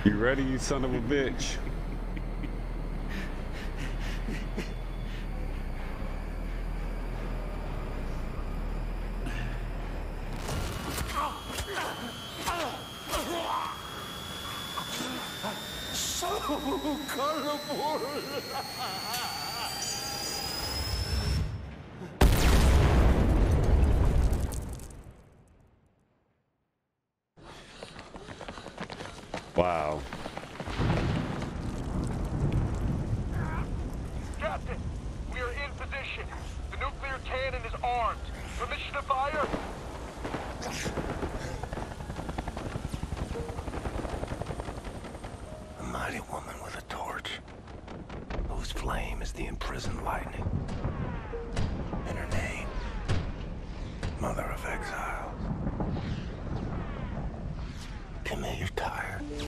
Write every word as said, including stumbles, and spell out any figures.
You ready, you son of a bitch? So colorful. Wow. Captain, we are in position. The nuclear cannon is armed. Permission to fire? A mighty woman with a torch, whose flame is the imprisoned lightning. And her name, Mother of Exile.